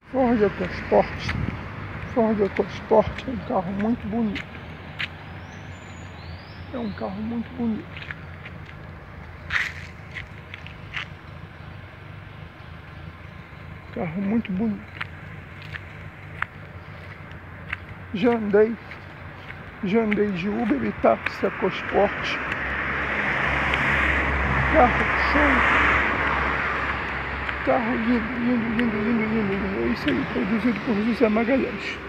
Ford EcoSport. Ford EcoSport é um carro muito bonito. É um carro muito bonito. Carro muito bonito. Já andei de Uber e táxi EcoSport. Carro show. Carro lindo, lindo, lindo, lindo, lindo, lindo. É isso aí, produzido por José Magalhães.